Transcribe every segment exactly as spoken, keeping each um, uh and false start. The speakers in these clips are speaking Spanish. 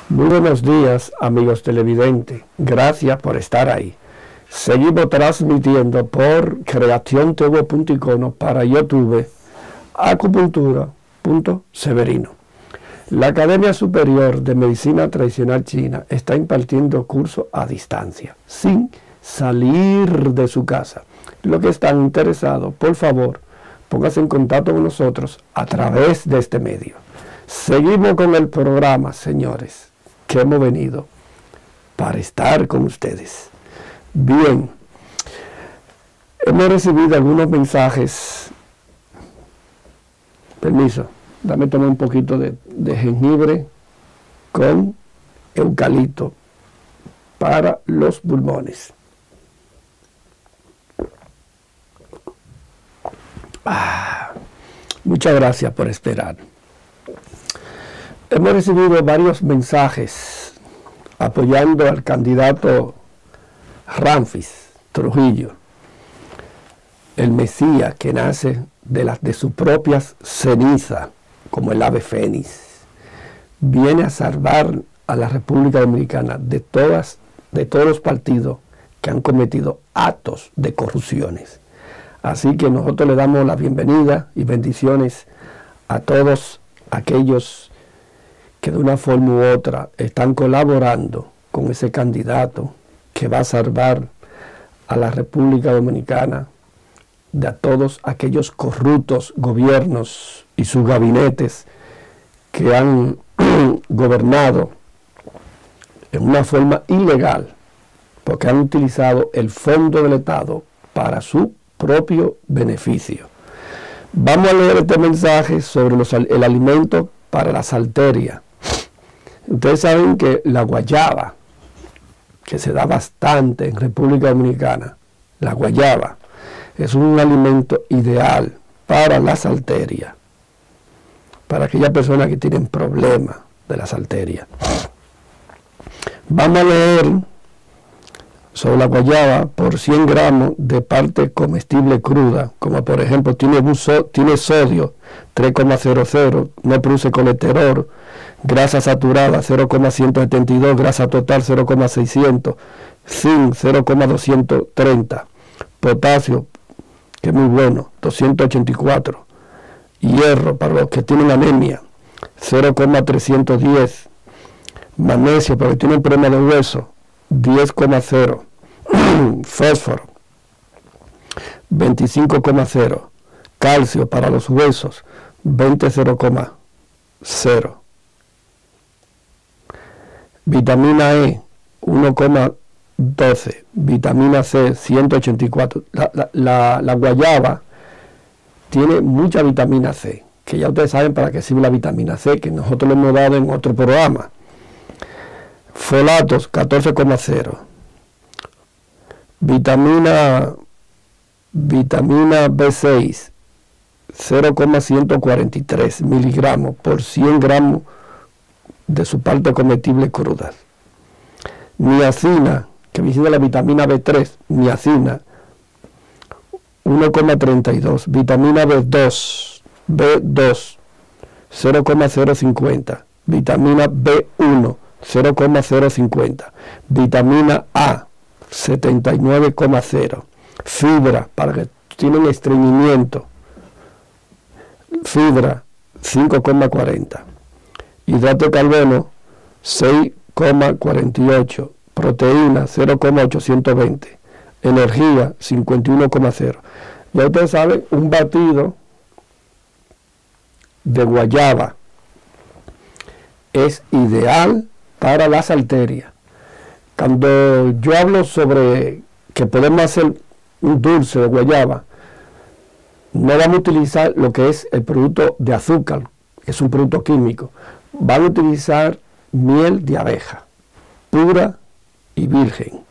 Muy buenos días, amigos televidentes. Gracias por estar ahí. Seguimos transmitiendo por creación t v punto icono para YouTube, acupuntura punto severino. La Academia Superior de Medicina Tradicional China está impartiendo cursos a distancia, sin salir de su casa. Los que están interesados, por favor, pónganse en contacto con nosotros a través de este medio. Seguimos con el programa, señores, que hemos venido para estar con ustedes. Bien, hemos recibido algunos mensajes. Permiso, dame tomar un poquito de, de jengibre con eucalipto para los pulmones. Ah, muchas gracias por esperar. Hemos recibido varios mensajes apoyando al candidato Ramfis Trujillo, el Mesías que nace de, las, de sus propias cenizas, como el ave fénix. Viene a salvar a la República Dominicana de, todas, de todos los partidos que han cometido actos de corrupciones. Así que nosotros le damos la bienvenida y bendiciones a todos aquellos que de una forma u otra están colaborando con ese candidato que va a salvar a la República Dominicana de a todos aquellos corruptos gobiernos y sus gabinetes que han gobernado en una forma ilegal, porque han utilizado el fondo del Estado para su propio beneficio. Vamos a leer este mensaje sobre los, el alimento para la salteria. Ustedes saben que la guayaba, que se da bastante en República Dominicana, la guayaba es un alimento ideal para la salteria, para aquellas personas que tienen problemas de la salteria. Vamos a leer sobre la guayaba por cien gramos de parte comestible cruda, como por ejemplo tiene, buzo, tiene sodio tres coma cero cero, no produce colesterol, grasa saturada cero coma ciento setenta y dos, grasa total cero coma seiscientos, zinc cero coma doscientos treinta, potasio, que es muy bueno, doscientos ochenta y cuatro, hierro para los que tienen anemia cero coma trescientos diez, magnesio para los que tienen problema de hueso diez coma cero, fósforo veinticinco coma cero, calcio para los huesos veinte coma cero, vitamina E uno coma doce, vitamina C ciento ochenta y cuatro. La, la, la, la guayaba tiene mucha vitamina C, que ya ustedes saben para qué sirve la vitamina C, que nosotros lo hemos dado en otro programa. Folatos catorce coma cero, vitamina vitamina B seis cero coma ciento cuarenta y tres miligramos por cien gramos de su parte comestible cruda. Niacina, que viene la vitamina B tres, niacina uno coma treinta y dos, vitamina B dos, B dos cero coma cero cincuenta, vitamina B uno cero coma cero cincuenta, vitamina A setenta y nueve coma cero, fibra para que tienen estreñimiento, fibra cinco coma cuarenta, hidrato de carbono seis coma cuarenta y ocho, proteína cero coma ochocientos veinte, energía cincuenta y uno coma cero. Ya ustedes saben, un batido de guayaba es ideal para las arterias. Cuando yo hablo sobre que podemos hacer un dulce de guayaba, no vamos a utilizar lo que es el producto de azúcar, que es un producto químico. Van a utilizar miel de abeja, pura y virgen.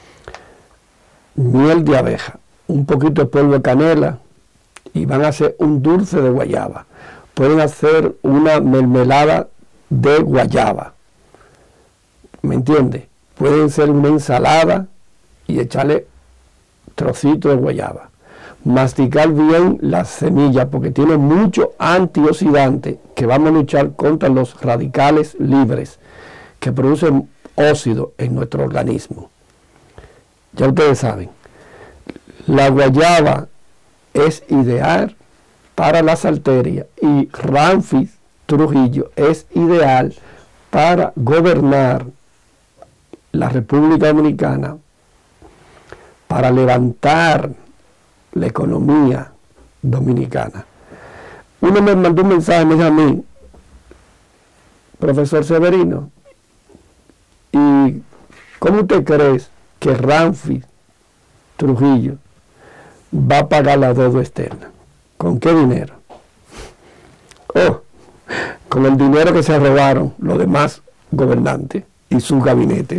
Miel de abeja, un poquito de polvo de canela y van a hacer un dulce de guayaba. Pueden hacer una mermelada de guayaba. ¿Me entiende? Pueden hacer una ensalada y echarle trocitos de guayaba. Masticar bien las semillas porque tiene mucho antioxidante que vamos a luchar contra los radicales libres que producen óxido en nuestro organismo. Ya ustedes saben, la guayaba es ideal para las arterias y Ramfis Trujillo es ideal para gobernar la República Dominicana, para levantar la economía dominicana. Uno me mandó un mensaje, me dijo a mí, profesor Severino, ¿y cómo usted cree que Ramfis Trujillo va a pagar la deuda externa? ¿Con qué dinero? Oh, con el dinero que se robaron los demás gobernantes y sus gabinetes.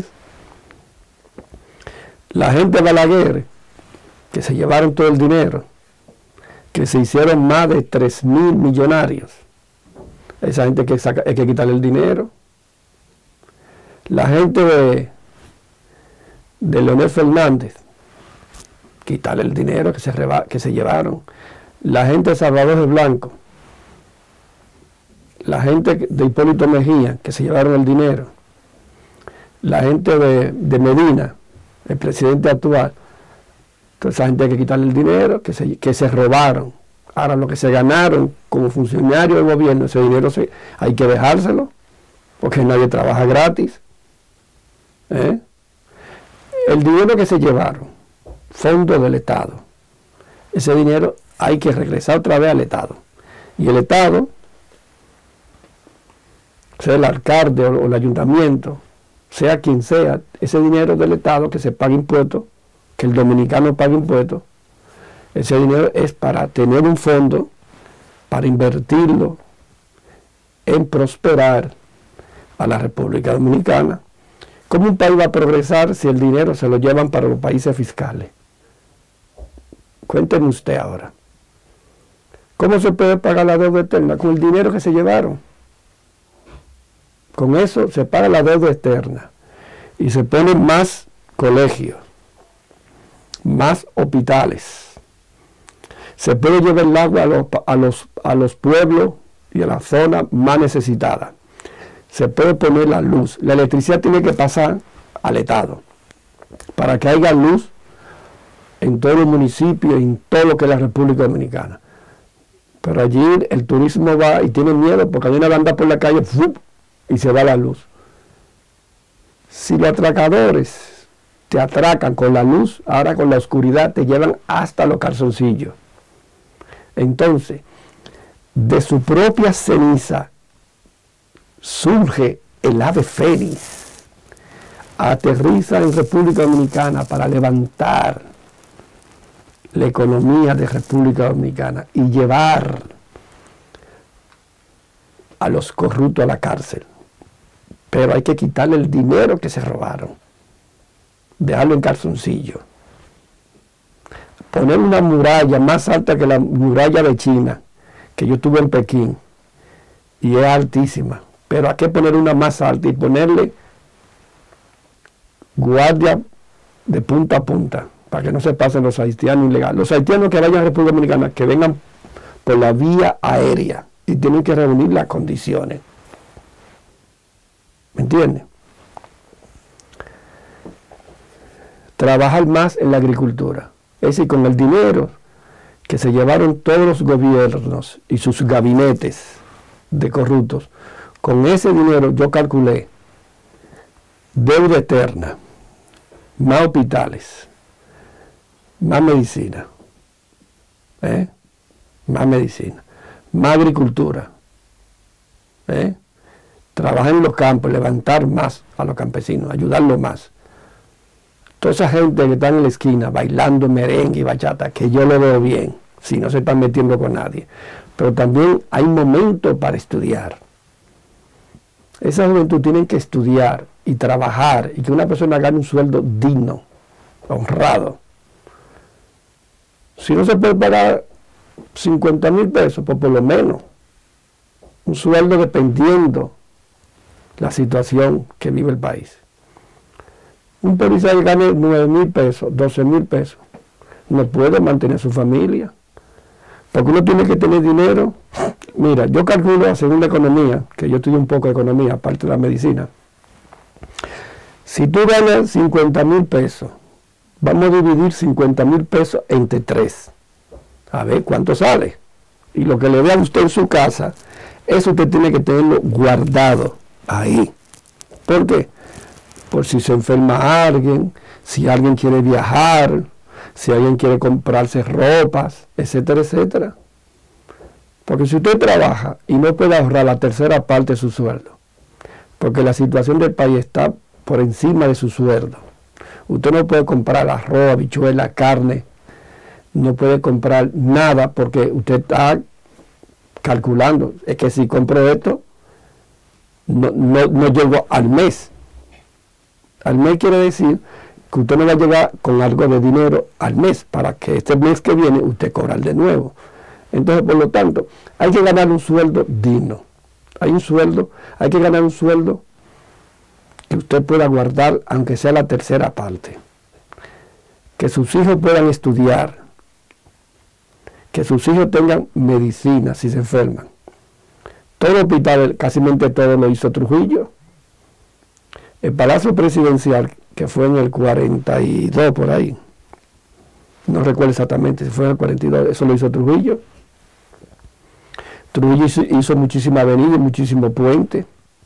La gente de Balaguer, que se llevaron todo el dinero, que se hicieron más de tres mil millonarios. Esa gente que saca, hay que quitarle el dinero. La gente de, de Leonel Fernández, quitarle el dinero que se, reba, que se llevaron. La gente de Salvador de Blanco, la gente de Hipólito Mejía, que se llevaron el dinero. La gente de, de Medina, el presidente actual. Entonces esa gente hay que quitarle el dinero que se, que se robaron. Ahora lo que se ganaron como funcionarios del gobierno, ese dinero se, hay que dejárselo, porque nadie trabaja gratis. ¿Eh? El dinero que se llevaron, fondos del Estado, ese dinero hay que regresar otra vez al Estado. Y el Estado, sea el alcalde o, o el ayuntamiento, sea quien sea, ese dinero del Estado que se paga impuestos, que el dominicano pague impuestos, ese dinero es para tener un fondo, para invertirlo en prosperar a la República Dominicana. ¿Cómo un país va a progresar si el dinero se lo llevan para los países fiscales? Cuéntenme usted ahora. ¿Cómo se puede pagar la deuda externa? Con el dinero que se llevaron. Con eso se paga la deuda externa y se ponen más colegios, más hospitales. Se puede llevar el agua a los, a los, a los pueblos y a las zonas más necesitadas. Se puede poner la luz. La electricidad tiene que pasar al Estado para que haya luz en todo el municipio, en todo lo que es la República Dominicana. Pero allí el turismo va y tiene miedo porque hay una banda por la calle ¡fup! Y se va la luz. Si los atracadores te atracan con la luz, ahora con la oscuridad te llevan hasta los calzoncillos. Entonces, de su propia ceniza surge el ave fénix, aterriza en República Dominicana para levantar la economía de República Dominicana y llevar a los corruptos a la cárcel. Pero hay que quitarle el dinero que se robaron, dejarlo en calzoncillo, poner una muralla más alta que la muralla de China, que yo tuve en Pekín, y es altísima, pero hay que poner una más alta y ponerle guardia de punta a punta, para que no se pasen los haitianos ilegales. Los haitianos que vayan a República Dominicana, que vengan por la vía aérea, y tienen que reunir las condiciones. ¿Me entienden? Trabajar más en la agricultura. Es decir, con el dinero que se llevaron todos los gobiernos y sus gabinetes de corruptos, con ese dinero yo calculé deuda eterna, más hospitales, más medicina, ¿eh? más medicina, más agricultura, ¿eh? trabajar en los campos, levantar más a los campesinos, ayudarlos más. Toda esa gente que está en la esquina bailando merengue y bachata, que yo lo veo bien, si no se están metiendo con nadie. Pero también hay momentos para estudiar. Esa juventud tiene que estudiar y trabajar y que una persona gane un sueldo digno, honrado. Si no se puede pagar cincuenta mil pesos, pues por lo menos un sueldo dependiendo la situación que vive el país. Un policía que gane nueve mil pesos, doce mil pesos, no puede mantener su familia, porque uno tiene que tener dinero. Mira, yo calculo, según la economía, que yo estudio un poco de economía, aparte de la medicina, Si tú ganas cincuenta mil pesos, vamos a dividir cincuenta mil pesos entre tres. A ver cuánto sale. Y lo que le dé a usted en su casa, eso usted tiene que tenerlo guardado ahí. ¿Por qué? Por si se enferma alguien, si alguien quiere viajar, si alguien quiere comprarse ropas, etcétera, etcétera. Porque si usted trabaja y no puede ahorrar la tercera parte de su sueldo, porque la situación del país está por encima de su sueldo, usted no puede comprar arroz, habichuela, carne, no puede comprar nada porque usted está calculando, es que si compro esto, no, no, no llego al mes. Al mes quiere decir que usted no va a llegar con algo de dinero al mes, para que este mes que viene usted cobrar de nuevo. Entonces, por lo tanto, hay que ganar un sueldo digno. Hay un sueldo, hay que ganar un sueldo que usted pueda guardar, aunque sea la tercera parte. Que sus hijos puedan estudiar. Que sus hijos tengan medicina si se enferman. Todo el hospital, casi todo lo hizo Trujillo. El Palacio Presidencial, que fue en el cuarenta y dos por ahí, no recuerdo exactamente si fue en el cuarenta y dos, eso lo hizo Trujillo. Trujillo hizo, hizo muchísimas avenidas, muchísimos puentes.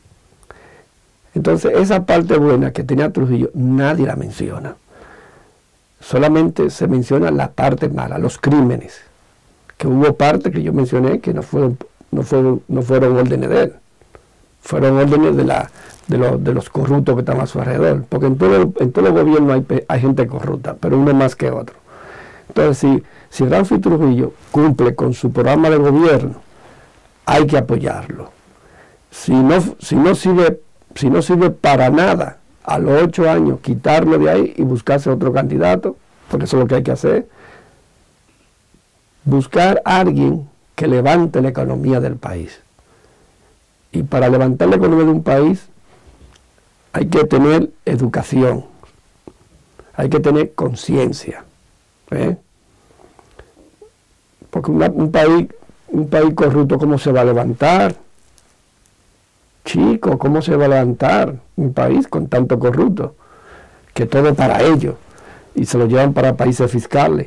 Entonces, esa parte buena que tenía Trujillo, nadie la menciona. Solamente se menciona la parte mala, los crímenes. Que hubo partes que yo mencioné que no fueron, no fueron, no fueron órdenes de él. Fueron órdenes de, la, de, los, de los corruptos que están a su alrededor. Porque en todo, en todo gobierno hay, hay gente corrupta, pero uno más que otro. Entonces, si, si Ramfis Trujillo cumple con su programa de gobierno, hay que apoyarlo. Si no, si no sirve, si no sirve para nada, a los ocho años, quitarlo de ahí y buscarse otro candidato, porque eso es lo que hay que hacer. Buscar a alguien que levante la economía del país. Y para levantar la economía de un país hay que tener educación, hay que tener conciencia. ¿eh? Porque una, un país, un país corrupto, ¿cómo se va a levantar? Chico, ¿cómo se va a levantar un país con tanto corrupto? Que todo es para ellos y se lo llevan para países fiscales.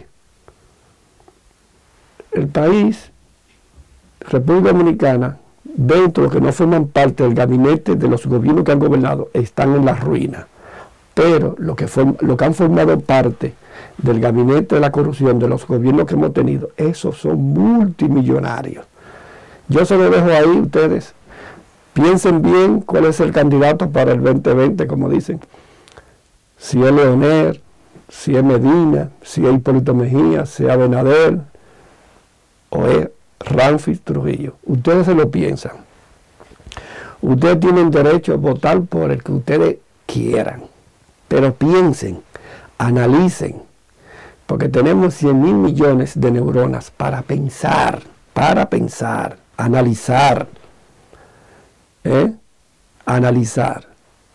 El país, República Dominicana, dentro de los que no forman parte del gabinete de los gobiernos que han gobernado, están en la ruina. Pero lo que, form, lo que han formado parte del gabinete de la corrupción de los gobiernos que hemos tenido, esos son multimillonarios. Yo se lo dejo ahí, ustedes. Piensen bien cuál es el candidato para el veinte veinte, como dicen. Si es Leonel, si es Medina, si es Hipólito Mejía, si es Abinader, o es Ramfis Trujillo. Ustedes se lo piensan. Ustedes tienen derecho a votar por el que ustedes quieran. Pero piensen, analicen, porque tenemos cien mil millones de neuronas para pensar, para pensar, analizar. ¿eh? Analizar.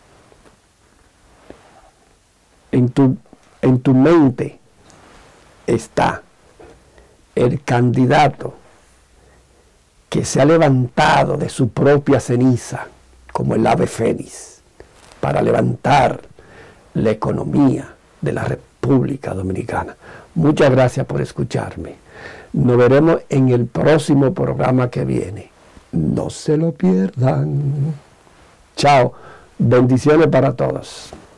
En tu, en tu mente está el candidato que se ha levantado de su propia ceniza, como el ave fénix, para levantar la economía de la República Dominicana. Muchas gracias por escucharme. Nos veremos en el próximo programa que viene. No se lo pierdan. Chao. Bendiciones para todos.